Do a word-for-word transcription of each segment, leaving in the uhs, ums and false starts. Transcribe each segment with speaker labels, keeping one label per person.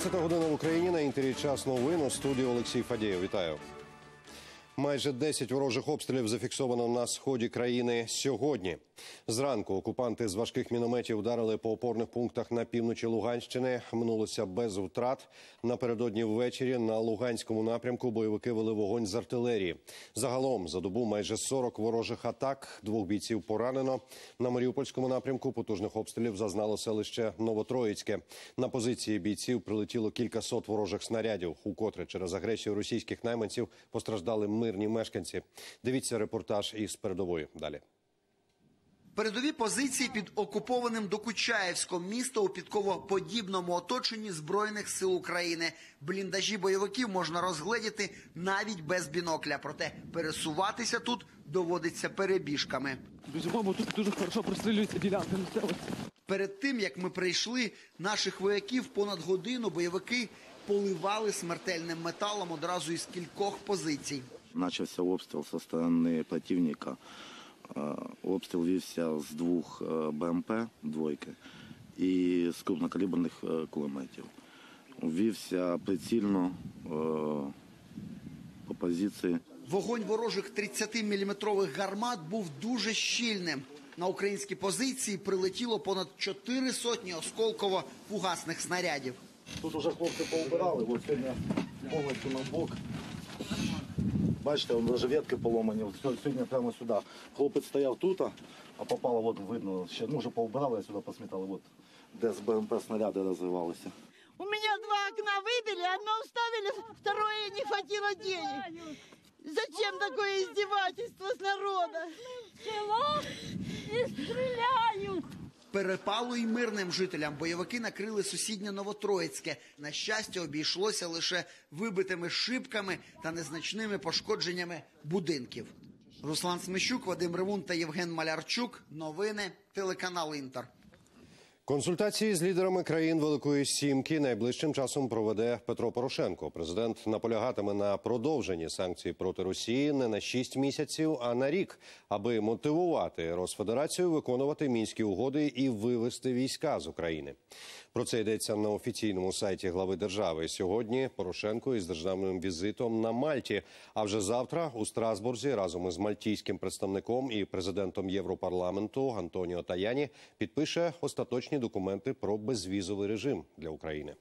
Speaker 1: дванадцята година в Україні, на інтері час новин. У студії Олексій Фадєєв. Вітаю. Майже десять ворожих обстрілів зафіксовано на сході країни сьогодні. Зранку окупанти з важких мінометів ударили по опорних пунктах на півночі Луганщини. Минулося без втрат. Напередодні ввечері на Луганському напрямку бойовики вели вогонь з артилерії. Загалом за добу майже сорок ворожих атак, двох бійців поранено. На Маріупольському напрямку потужних обстрілів зазнало селище Новотроїцьке. На позиції бійців прилетіло кількасот ворожих снарядів. Укотре через агресію російських найманців постраждали мирні мешканці. Дивіться репортаж із передової далі.
Speaker 2: Передові позиції під окупованим Докучаєвськом, місто у підковоподібному оточенні Збройних сил України. Бліндажі бойовиків можна розгледіти навіть без бінокля, проте пересуватися тут доводиться перебіжками.
Speaker 3: Безумовно, тут дуже хорошо прострілюється ділянка місцевості.
Speaker 2: Перед тим, як ми прийшли, наших вояків понад годину бойовики поливали смертельним металом одразу із кількох позицій.
Speaker 4: Почався обстріл зі сторони противника. Обстріл вівся з двох БМП, двойки, і з крупнокаліберних кулеметів. Вівся прицільно по позиції.
Speaker 2: Вогонь ворожих тридцятиміліметрових гармат був дуже щільним. На українські позиції прилетіло понад чотири сотні осколково-фугасних снарядів.
Speaker 4: Тут вже хлопці поубирали, от сьогодні повністю на бок. Бачите, навіть ветки поломані. Сьогодні прямо сюди. Хлопець стояв тут, а попало, от видно, ще, ну, вже поубирали, я сюди посмітали, от, де з БМП снаряди розривалися.
Speaker 5: У меня два окна выбили, одно вставили, второе не хватило денег. Зачем такое издевательство с народа?
Speaker 6: Село и стреляют.
Speaker 2: Перепалу й мирним жителям бойовики накрили сусіднє Новотроїцьке. На щастя, обійшлося лише вибитими шибками та незначними пошкодженнями будинків. Руслан Смещук, Вадим Ревун та Євген Малярчук. Новини, телеканал Інтер.
Speaker 1: Консультації з лідерами країн Великої Сімки найближчим часом проведе Петро Порошенко. Президент наполягатиме на продовженні санкцій проти Росії не на шість місяців, а на рік, аби мотивувати Росфедерацію виконувати Мінські угоди і вивести війська з України. Про це йдеться на офіційному сайті глави держави. Сьогодні Порошенко із державним візитом на Мальті, а вже завтра у Страсбурзі разом із мальтійським представником і президентом Європарламенту Антоніо Таяні підпише остаточні документи про безвізовий режим для України.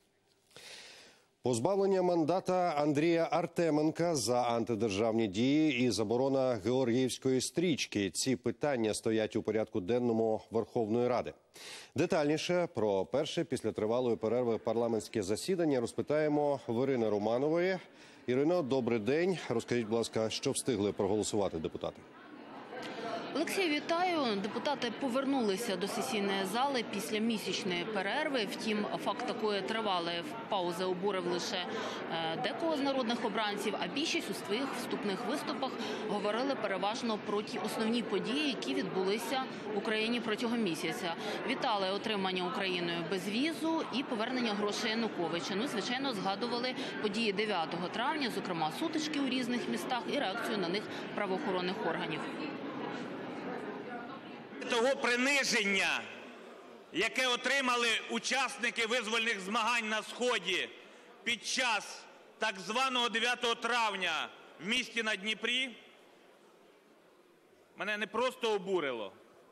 Speaker 1: Позбавлення мандата Андрія Артеменка за антидержавні дії і заборона Георгіївської стрічки – ці питання стоять у порядку денному Верховної Ради. Детальніше про перше після тривалої перерви парламентське засідання розпитаємо в Ірини Романової. Ірино, добрий день. Розкажіть, будь ласка, що встигли проголосувати депутати?
Speaker 7: Олексій, вітаю. Депутати повернулися до сесійної зали після місячної перерви. Втім, факт такої тривалої паузи обурив лише декого з народних обранців, а більшість у своїх вступних виступах говорили переважно про ті основні події, які відбулися в Україні протягом місяця. Вітали отримання Україною безвізу і повернення грошей Януковича. Ну, звичайно, згадували події дев'ятого травня, зокрема сутички у різних містах і реакцію на них правоохоронних органів.
Speaker 8: Того приниження, яке отримали учасники визвольних змагань на Сході під час так званого дев'ятого травня в місті на Дніпрі, мене не просто обурило.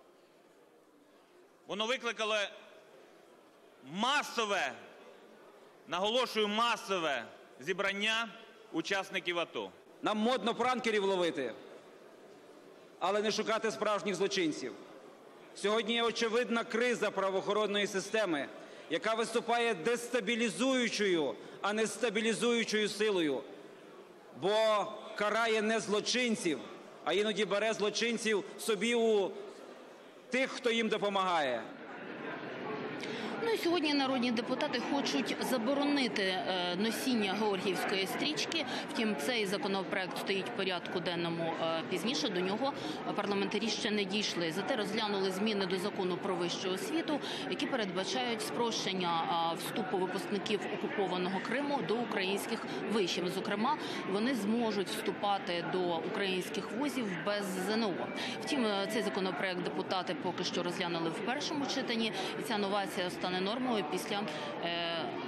Speaker 8: Воно викликало масове, наголошую, масове зібрання учасників АТО.
Speaker 9: Нам модно пранкерів ловити, але не шукати справжніх злочинців. Сьогодні є очевидна криза правоохоронної системи, яка виступає дестабілізуючою, а не стабілізуючою силою. Бо карає не злочинців, а іноді бере злочинців собі у тих, хто їм допомагає.
Speaker 7: Ну і сьогодні народні депутати хочуть заборонити носіння Георгіївської стрічки. Втім, цей законопроект стоїть в порядку денному пізніше. До нього парламентарі ще не дійшли. Зате розглянули зміни до закону про вищу освіту, які передбачають спрощення вступу випускників окупованого Криму до українських вишів. Зокрема, вони зможуть вступати до українських вузів без ЗНО. Втім, цей законопроект депутати поки що розглянули в першому читанні. І ця новація стане нормою після е,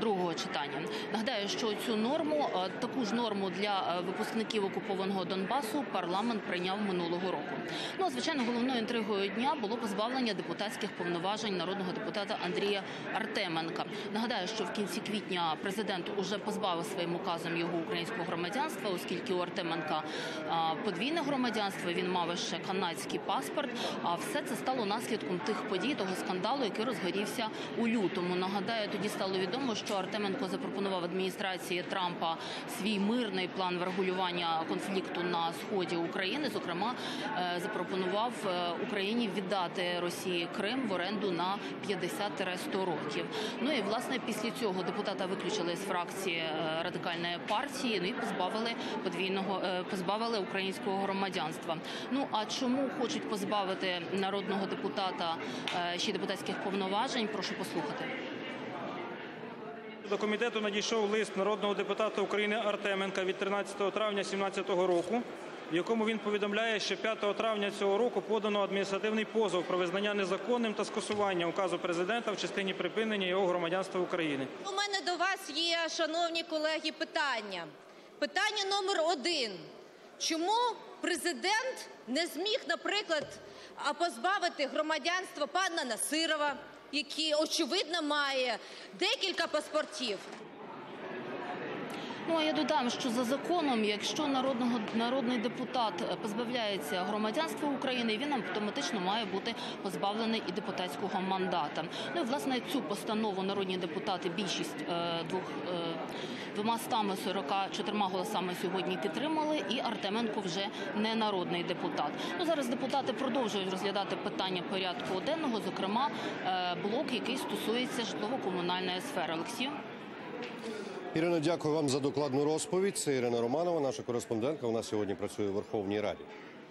Speaker 7: другого читання. Нагадаю, що цю норму, таку ж норму для випускників окупованого Донбасу парламент прийняв минулого року. Ну, а, звичайно, головною інтригою дня було позбавлення депутатських повноважень народного депутата Андрія Артеменка. Нагадаю, що в кінці квітня президент уже позбавив своїм указом його українського громадянства, оскільки у Артеменка подвійне громадянство, він мав ще канадський паспорт. А все це стало наслідком тих подій, того скандалу, який розгорівся у лютому. Нагадаю, тоді стало відомо, що Артеменко запропонував адміністрації Трампа свій мирний план врегулювання конфлікту на сході України. Зокрема, запропонував Україні віддати Росії Крим в оренду на п'ятдесят - сто років. Ну і, власне, після цього депутата виключили з фракції Радикальної партії, ну і позбавили подвійного, позбавили українського громадянства. Ну, а чому хочуть позбавити народного депутата ще депутатських повноважень? Прошу послухати.
Speaker 10: До комітету надійшов лист народного депутата України Артеменка від тринадцятого травня дві тисячі сімнадцятого року, в якому він повідомляє, що п'ятого травня цього року подано адміністративний позов про визнання незаконним та скасування указу президента в частині припинення його громадянства України.
Speaker 11: У мене до вас є, шановні колеги, питання. Питання номер один. Чому президент не зміг, наприклад, позбавити громадянства пана Насирова, який, очевидно, має декілька паспортів?
Speaker 7: Ну, а я додам, що за законом, якщо народного, народний депутат позбавляється громадянства України, він автоматично має бути позбавлений і депутатського мандата. Ну, і, власне, цю постанову народні депутати більшість е, двох, е, двома стами сорока чотирма голосами сьогодні підтримали, і Артеменко вже не народний депутат. Ну, зараз депутати продовжують розглядати питання порядку денного, зокрема, е, блок, який стосується житлово-комунальної сфери. Олексію?
Speaker 1: Ірина, дякую вам за докладну розповідь. Це Ірина Романова, наша кореспондентка. Вона сьогодні працює у Верховній Раді.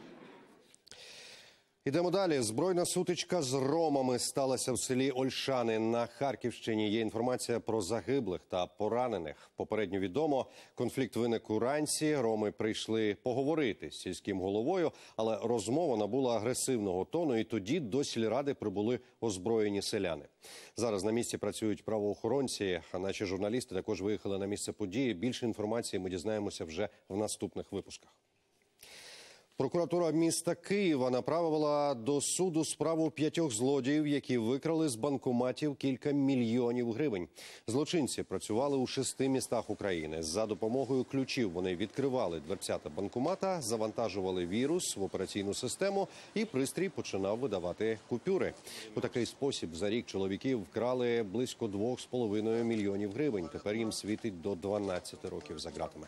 Speaker 1: Ідемо далі. Збройна сутичка з ромами сталася в селі Ольшани на Харківщині. Є інформація про загиблих та поранених. Попередньо відомо, конфлікт виник уранці. Роми прийшли поговорити з сільським головою, але розмова набула агресивного тону, і тоді до сільради прибули озброєні селяни. Зараз на місці працюють правоохоронці, а наші журналісти також виїхали на місце події. Більше інформації ми дізнаємося вже в наступних випусках. Прокуратура міста Києва направила до суду справу п'ятьох злодіїв, які викрали з банкоматів кілька мільйонів гривень. Злочинці працювали у шести містах України. За допомогою ключів вони відкривали дверцята банкомата, завантажували вірус в операційну систему, і пристрій починав видавати купюри. У такий спосіб за рік чоловіків вкрали близько двох з половиною мільйонів гривень. Тепер їм світить до дванадцяти років за ґратами.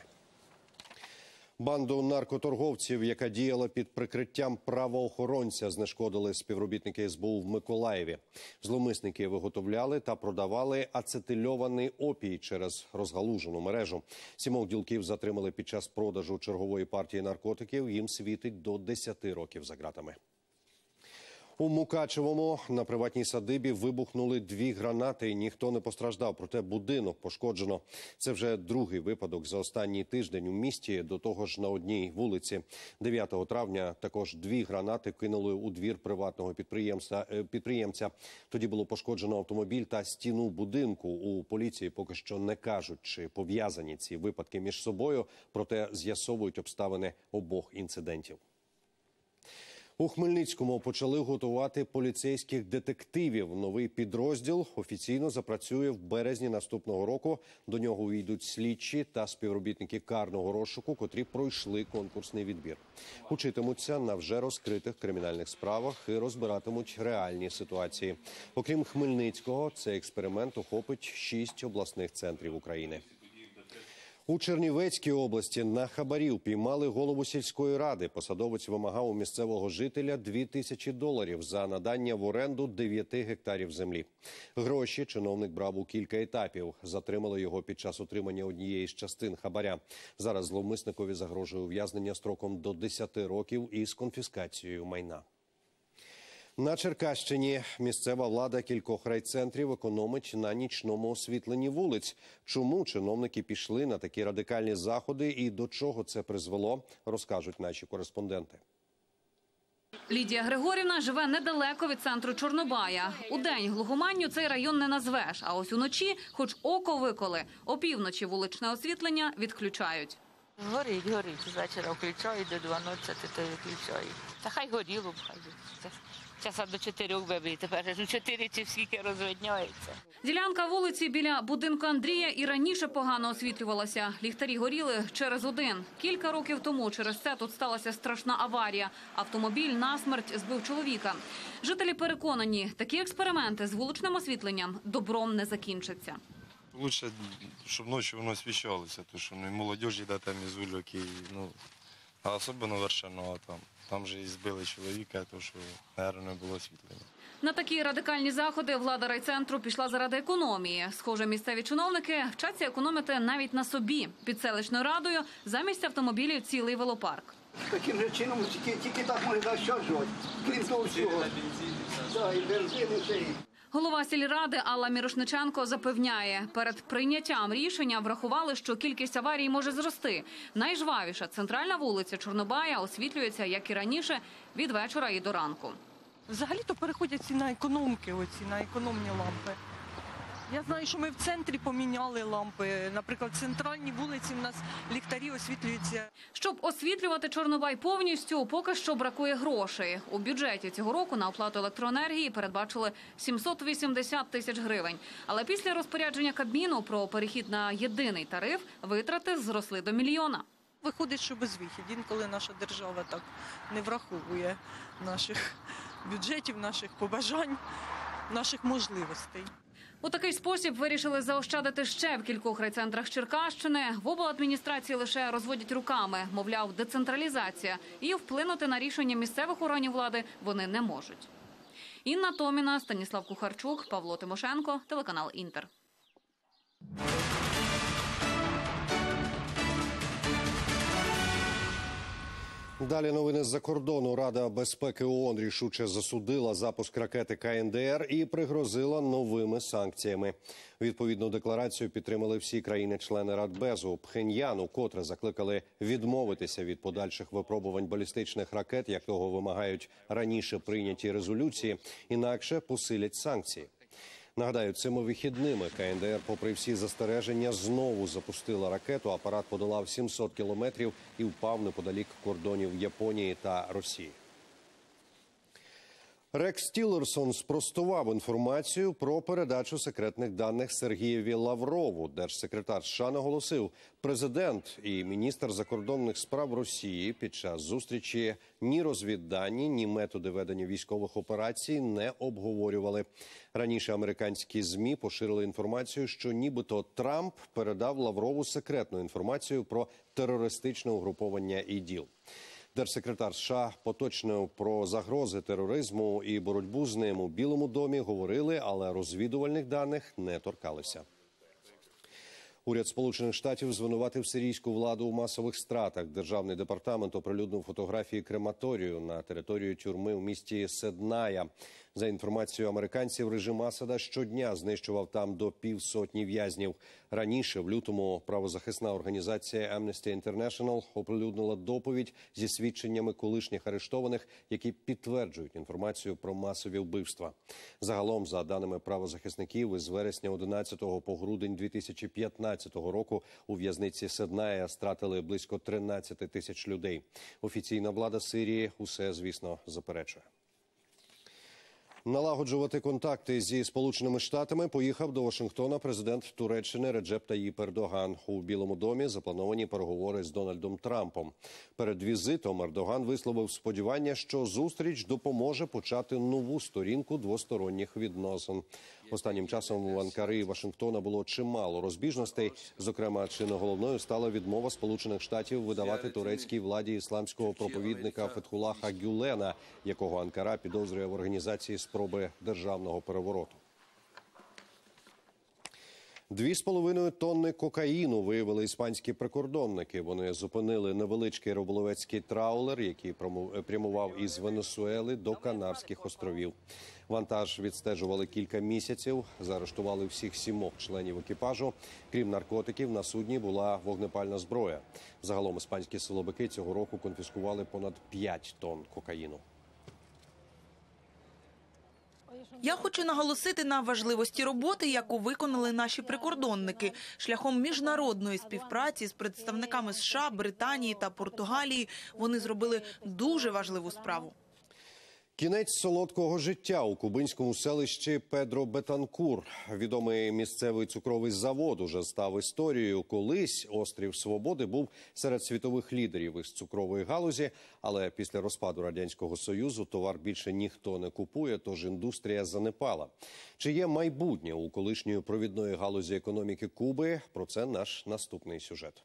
Speaker 1: Банду наркоторговців, яка діяла під прикриттям правоохоронця, знешкодили співробітники ес бе у в Миколаєві. Зловмисники виготовляли та продавали ацетильований опій через розгалужену мережу. Сімох ділків затримали під час продажу чергової партії наркотиків. Їм світить до десяти років за ґратами. У Мукачевому на приватній садибі вибухнули дві гранати, і ніхто не постраждав, проте будинок пошкоджено. Це вже другий випадок за останній тиждень у місті, до того ж на одній вулиці. дев'ятого травня також дві гранати кинули у двір приватного підприємця. підприємця. Тоді було пошкоджено автомобіль та стіну будинку. У поліції поки що не кажуть, чи пов'язані ці випадки між собою, проте з'ясовують обставини обох інцидентів. У Хмельницькому почали готувати поліцейських детективів. Новий підрозділ офіційно запрацює в березні наступного року. До нього увійдуть слідчі та співробітники карного розшуку, котрі пройшли конкурсний відбір. Учитимуться на вже розкритих кримінальних справах і розбиратимуть реальні ситуації. Окрім Хмельницького, цей експеримент охопить шість обласних центрів України. У Чернівецькій області на хабарів піймали голову сільської ради. Посадовець вимагав у місцевого жителя дві тисячі доларів за надання в оренду дев'яти гектарів землі. Гроші чиновник брав у кілька етапів. Затримали його під час отримання однієї з частин хабаря. Зараз зловмисникові загрожує ув'язнення строком до десяти років із конфіскацією майна. На Черкащині місцева влада кількох райцентрів економить на нічному освітленні вулиць. Чому чиновники пішли на такі радикальні заходи і до чого це призвело, розкажуть наші кореспонденти.
Speaker 12: Лідія Григорівна живе недалеко від центру Чорнобая. Удень глухоманню цей район не назвеш, а ось уночі хоч око виколи. Опівночі вуличне освітлення відключають.
Speaker 13: Горить, горить. З вечора включають, до дванадцяти то виключають. Та хай горіло б, хай. Часа до чотирьох вибить, тепер ж у чотири чи скільки розвидняється.
Speaker 12: Ділянка вулиці біля будинку Андрія і раніше погано освітлювалася. Ліхтарі горіли через один. Кілька років тому через це тут сталася страшна аварія. Автомобіль насмерть збив чоловіка. Жителі переконані, такі експерименти з вуличним освітленням добром не закінчаться.
Speaker 14: Лучше, щоб ночі воно освіщалося, тому що ну, і молодіж йде там із вулюк, і, ну, а особливо Вершинова там. Там же і збили чоловіка, тому що, мабуть, не було освітлення.
Speaker 12: На такі радикальні заходи влада райцентру пішла заради економії. Схоже, місцеві чиновники вчаться економити навіть на собі. Під селищною радою замість автомобілів цілий велопарк.
Speaker 15: Таким же чином тільки, тільки так можна заощаджувати, крім того всього. Да, і бензин, і все.
Speaker 12: Голова сільради Алла Мірошниченко запевняє, перед прийняттям рішення врахували, що кількість аварій може зрости. Найжвавіша центральна вулиця Чорнобая освітлюється, як і раніше, від вечора і до ранку.
Speaker 16: Взагалі-то переходять всі на економки, оці, на економні лампи. Я знаю, що ми в центрі поміняли лампи. Наприклад, в центральній вулиці в нас ліхтарі освітлюються.
Speaker 12: Щоб освітлювати Чорнобай повністю, поки що бракує грошей. У бюджеті цього року на оплату електроенергії передбачили сімсот вісімдесят тисяч гривень. Але після розпорядження Кабміну про перехід на єдиний тариф витрати зросли до мільйона.
Speaker 16: Виходить, що безвихідь. Інколи наша держава так не враховує наших бюджетів, наших побажань, наших можливостей.
Speaker 12: У такий спосіб вирішили заощадити ще в кількох райцентрах Черкащини. В обладміністрації лише розводять руками, мовляв, децентралізація. І вплинути на рішення місцевих органів влади вони не можуть. Інна Томіна, Станіслав Кухарчук, Павло Тимошенко, телеканал «Інтер».
Speaker 1: Далі новини з-за кордону. Рада безпеки ООН рішуче засудила запуск ракети Ка Ен Де Ер і пригрозила новими санкціями. Відповідну декларацію підтримали всі країни-члени Радбезу. Пхеньян котре закликали відмовитися від подальших випробувань балістичних ракет, як того вимагають раніше прийняті резолюції, інакше посилять санкції. Нагадаю, цими вихідними Ка Ен Де Ер, попри всі застереження, знову запустила ракету. Апарат подолав сімсот кілометрів і впав неподалік кордонів Японії та Росії. Рекс Тіллерсон спростував інформацію про передачу секретних даних Сергієві Лаврову. Держсекретар США наголосив, президент і міністр закордонних справ Росії під час зустрічі ні розвіддані, ні методи ведення військових операцій не обговорювали. Раніше американські ЗМІ поширили інформацію, що нібито Трамп передав Лаврову секретну інформацію про терористичне угруповання ІДІЛ. Держсекретар США поточно про загрози тероризму і боротьбу з ним у Білому домі говорили, але розвідувальних даних не торкалися. Уряд Сполучених Штатів звинуватив сирійську владу у масових стратах. Державний департамент оприлюднив фотографії крематорію на території тюрми у місті Седная. За інформацією американців, режим Асада щодня знищував там до півсотні в'язнів. Раніше, в лютому, правозахисна організація Amnesty International оприлюднила доповідь зі свідченнями колишніх арештованих, які підтверджують інформацію про масові вбивства. Загалом, за даними правозахисників, із вересня одинадцятого по грудень дві тисячі п'ятнадцятого року у в'язниці Седная стратили близько тринадцяти тисяч людей. Офіційна влада Сирії усе, звісно, заперечує. Налагоджувати контакти зі Сполученими Штатами поїхав до Вашингтона президент Туреччини Реджеп Таїп Ердоган. У Білому домі заплановані переговори з Дональдом Трампом. Перед візитом Ердоган висловив сподівання, що зустріч допоможе почати нову сторінку двосторонніх відносин. Останнім часом в Анкари і Вашингтона було чимало розбіжностей. Зокрема, чи не головною стала відмова Сполучених Штатів видавати турецькій владі ісламського проповідника Фетхулаха Гюлена, якого Анкара підозрює в організації спроби державного перевороту. Дві з половиною тонни кокаїну виявили іспанські прикордонники. Вони зупинили невеличкий риболовецький траулер, який прямував із Венесуели до Канарських островів. Вантаж відстежували кілька місяців, заарештували всіх сімох членів екіпажу. Крім наркотиків, на судні була вогнепальна зброя. Загалом іспанські силовики цього року конфіскували понад п'ять тонн кокаїну.
Speaker 17: Я хочу наголосити на важливості роботи, яку виконали наші прикордонники. Шляхом міжнародної співпраці з представниками США, Британії та Португалії вони зробили дуже важливу справу.
Speaker 1: Кінець солодкого життя у кубинському селищі Педро-Бетанкур. Відомий місцевий цукровий завод уже став історією. Колись острів Свободи був серед світових лідерів із цукрової галузі, але після розпаду Радянського Союзу товар більше ніхто не купує, тож індустрія занепала. Чи є майбутнє у колишньої провідної галузі економіки Куби? Про це наш наступний сюжет.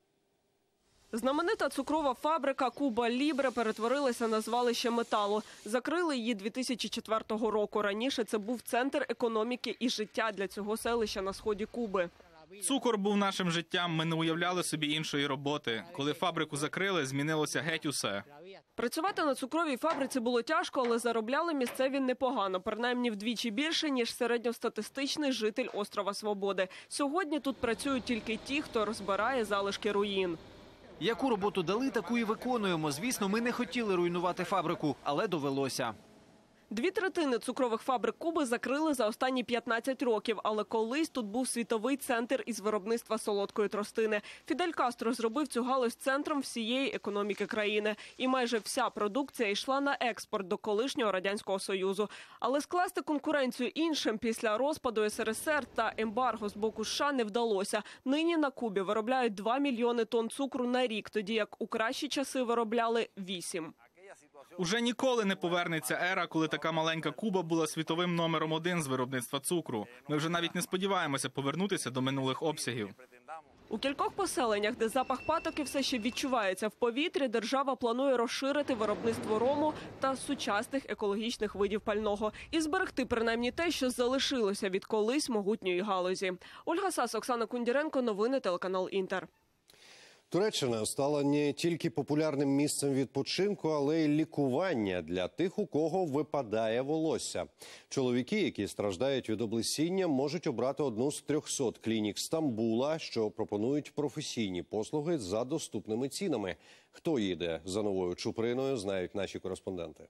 Speaker 18: Знаменита цукрова фабрика «Куба Лібре» перетворилася на звалище металу. Закрили її дві тисячі четвертого року. Раніше це був центр економіки і життя для цього селища на сході Куби.
Speaker 19: Цукор був нашим життям, ми не уявляли собі іншої роботи. Коли фабрику закрили, змінилося геть усе.
Speaker 18: Працювати на цукровій фабриці було тяжко, але заробляли місцеві непогано, принаймні вдвічі більше, ніж середньостатистичний житель острова Свободи. Сьогодні тут працюють тільки ті, хто розбирає залишки руїн.
Speaker 20: Яку роботу дали, таку і виконуємо. Звісно, ми не хотіли руйнувати фабрику, але довелося.
Speaker 18: Дві третини цукрових фабрик Куби закрили за останні п'ятнадцять років, але колись тут був світовий центр із виробництва солодкої тростини. Фідель Кастро зробив цю галузь центром всієї економіки країни. І майже вся продукція йшла на експорт до колишнього Радянського Союзу. Але скласти конкуренцію іншим після розпаду ес ер ес ер та ембарго з боку США не вдалося. Нині на Кубі виробляють два мільйони тонн цукру на рік, тоді як у кращі часи виробляли вісім.
Speaker 19: Уже ніколи не повернеться ера, коли така маленька Куба була світовим номером один з виробництва цукру. Ми вже навіть не сподіваємося повернутися до минулих обсягів.
Speaker 18: У кількох поселеннях, де запах патоки все ще відчувається в повітрі, держава планує розширити виробництво рому та сучасних екологічних видів пального і зберегти принаймні те, що залишилося від колись могутньої галузі. Ольга Сас, Оксана Кундіренко, новини, телеканал «Інтер».
Speaker 1: Туреччина стала не тільки популярним місцем відпочинку, але й лікування для тих, у кого випадає волосся. Чоловіки, які страждають від облесіння, можуть обрати одну з трьохсот клінік Стамбула, що пропонують професійні послуги за доступними цінами. Хто їде за новою чуприною, знають наші кореспонденти.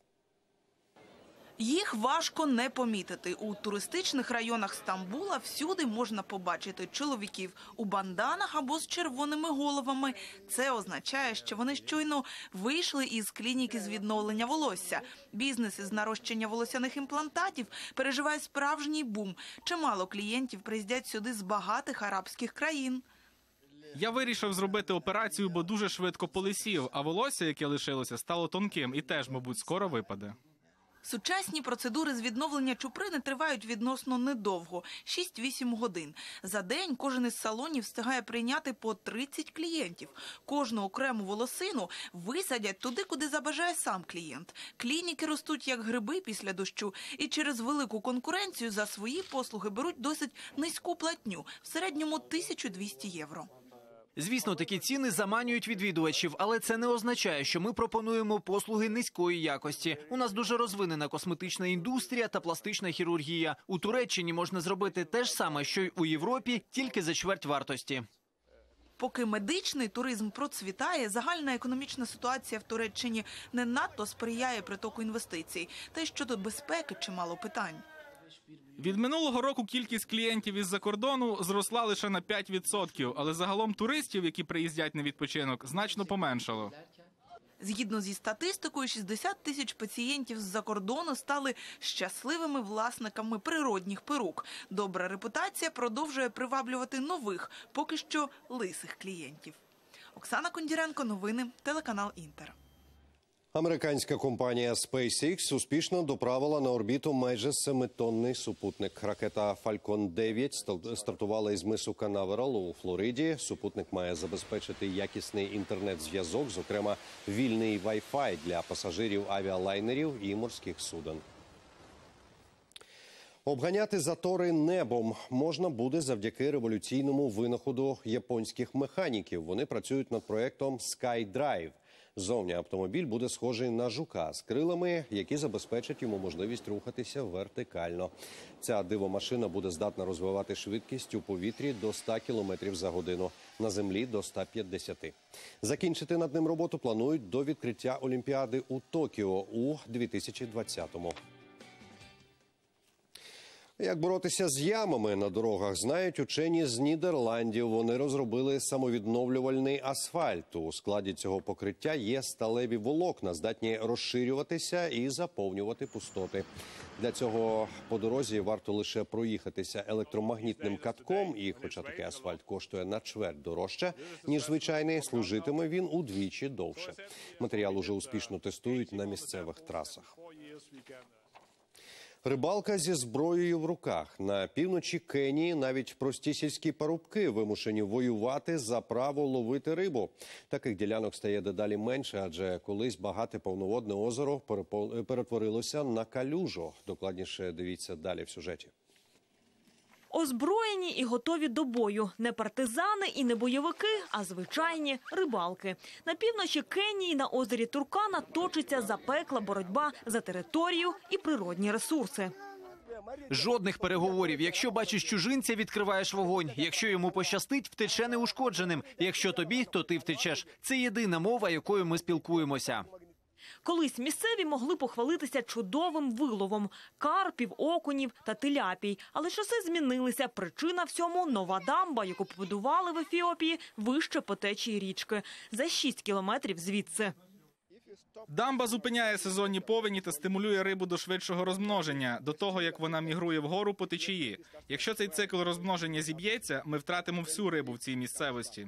Speaker 17: Їх важко не помітити. У туристичних районах Стамбула всюди можна побачити чоловіків у банданах або з червоними головами. Це означає, що вони щойно вийшли із клініки з відновлення волосся. Бізнес із нарощення волосяних імплантатів переживає справжній бум. Чимало клієнтів приїздять сюди з багатих арабських країн.
Speaker 19: Я вирішив зробити операцію, бо дуже швидко полисів, а волосся, яке лишилося, стало тонким і теж, мабуть, скоро випаде.
Speaker 17: Сучасні процедури з відновлення чуприни тривають відносно недовго – шість-вісім годин. За день кожен із салонів встигає прийняти по тридцять клієнтів. Кожну окрему волосину висадять туди, куди забажає сам клієнт. Клініки ростуть як гриби після дощу і через велику конкуренцію за свої послуги беруть досить низьку платню – в середньому тисячу двісті євро.
Speaker 20: Звісно, такі ціни заманюють відвідувачів, але це не означає, що ми пропонуємо послуги низької якості. У нас дуже розвинена косметична індустрія та пластична хірургія. У Туреччині можна зробити те ж саме, що й у Європі, тільки за чверть вартості.
Speaker 17: Поки медичний туризм процвітає, загальна економічна ситуація в Туреччині не надто сприяє притоку інвестицій. Та й щодо безпеки чимало питань.
Speaker 19: Від минулого року кількість клієнтів із-за кордону зросла лише на п'ять відсотків, але загалом туристів, які приїздять на відпочинок, значно поменшало.
Speaker 17: Згідно зі статистикою, шістдесят тисяч пацієнтів з-за кордону стали щасливими власниками природних перук. Добра репутація продовжує приваблювати нових, поки що лисих клієнтів. Оксана Кондіренко, новини, телеканал «Інтер».
Speaker 1: Американська компанія SpaceX успішно доправила на орбіту майже семитонний супутник. Ракета Falcon дев'ять стартувала із мису Канаверал у Флориді. Супутник має забезпечити якісний інтернет-зв'язок, зокрема вільний Wi-Fi для пасажирів авіалайнерів і морських суден. Обганяти затори небом можна буде завдяки революційному винаходу японських механіків. Вони працюють над проєктом SkyDrive. Зовні автомобіль буде схожий на жука з крилами, які забезпечать йому можливість рухатися вертикально. Ця дивомашина буде здатна розвивати швидкість у повітрі до ста кілометрів за годину, на землі – до ста п'ятдесяти. Закінчити над ним роботу планують до відкриття Олімпіади у Токіо у дві тисячі двадцятому. Як боротися з ямами на дорогах, знають учені з Нідерландів. Вони розробили самовідновлювальний асфальт. У складі цього покриття є сталеві волокна, здатні розширюватися і заповнювати пустоти. Для цього по дорозі варто лише проїхатися електромагнітним катком. І хоча такий асфальт коштує на чверть дорожче, ніж звичайний, служитиме він удвічі довше. Матеріал уже успішно тестують на місцевих трасах. Рибалка зі зброєю в руках. На півночі Кенії навіть прості сільські парубки вимушені воювати за право ловити рибу. Таких ділянок стає дедалі менше, адже колись багате повноводне озеро перетворилося на калюжу. Докладніше дивіться далі в сюжеті.
Speaker 21: Озброєні і готові до бою. Не партизани і не бойовики, а звичайні рибалки. На півночі Кенії на озері Туркана точиться запекла боротьба за територію і природні ресурси.
Speaker 20: Жодних переговорів. Якщо бачиш чужинця, відкриваєш вогонь. Якщо йому пощастить, втече неушкодженим. Якщо тобі, то ти втечеш. Це єдина мова, якою ми спілкуємося.
Speaker 21: Колись місцеві могли похвалитися чудовим виловом – карпів, окунів та теляпій. Але часи змінилися. Причина всьому – нова дамба, яку побудували в Ефіопії вище по течії річки. За шість кілометрів звідси.
Speaker 19: Дамба зупиняє сезонні повені та стимулює рибу до швидшого розмноження, до того, як вона мігрує вгору по течії. Якщо цей цикл розмноження зіб'ється, ми втратимо всю рибу в цій місцевості.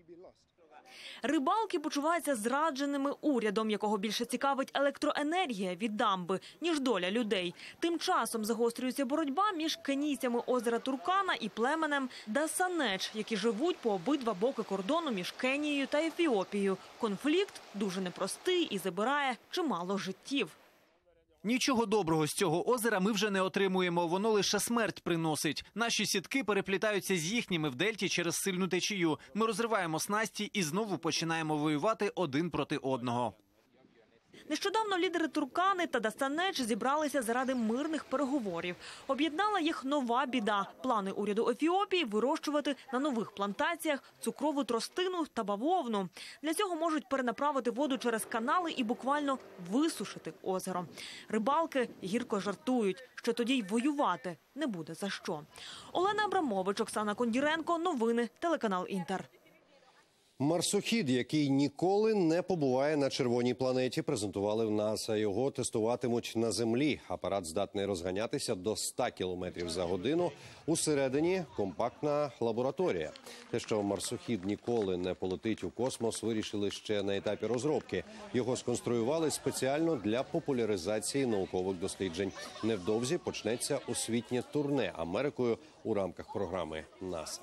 Speaker 21: Рибалки почуваються зрадженими урядом, якого більше цікавить електроенергія від дамби, ніж доля людей. Тим часом загострюється боротьба між кенійцями озера Туркана і племенем Дасанеч, які живуть по обидва боки кордону між Кенією та Ефіопією. Конфлікт дуже непростий і забирає чимало життів.
Speaker 20: Нічого доброго з цього озера ми вже не отримуємо, воно лише смерть приносить. Наші сітки переплітаються з їхніми в дельті через сильну течію. Ми розриваємо снасті і знову починаємо воювати один проти одного.
Speaker 21: Нещодавно лідери Туркани та Дасанеч зібралися заради мирних переговорів. Об'єднала їх нова біда – плани уряду Ефіопії вирощувати на нових плантаціях цукрову тростину та бавовну. Для цього можуть перенаправити воду через канали і буквально висушити озеро. Рибалки гірко жартують, що тоді й воювати не буде за що. Олена Абрамович, Оксана Кондіренко. Новини, телеканал Інтер.
Speaker 1: Марсохід, який ніколи не побуває на червоній планеті, презентували в НАСА. Його тестуватимуть на Землі. Апарат здатний розганятися до ста кілометрів за годину. Усередині компактна лабораторія. Те, що марсохід ніколи не полетить у космос, вирішили ще на етапі розробки. Його сконструювали спеціально для популяризації наукових досліджень. Невдовзі почнеться освітнє турне Америкою у рамках програми НАСА.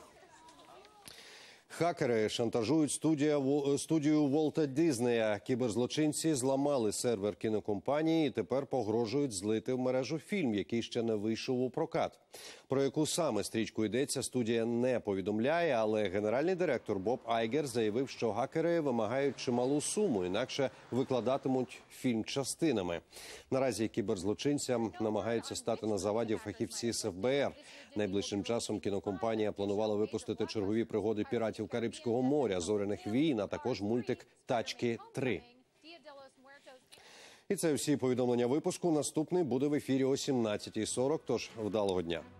Speaker 1: Хакери шантажують студію, студію Волта Дізнея. Кіберзлочинці зламали сервер кінокомпанії і тепер погрожують злити в мережу фільм, який ще не вийшов у прокат. Про яку саме стрічку йдеться, студія не повідомляє, але генеральний директор Боб Айгер заявив, що хакери вимагають чималу суму, інакше викладатимуть фільм частинами. Наразі кіберзлочинцям намагаються стати на заваді фахівці з Еф Бе Ер. Найближчим часом кінокомпанія планувала випустити чергові пригоди піратів Карибського моря, зоряних війн, а також мультик «Тачки три». І це всі повідомлення випуску. Наступний буде в ефірі о сімнадцятій сорок, тож вдалого дня.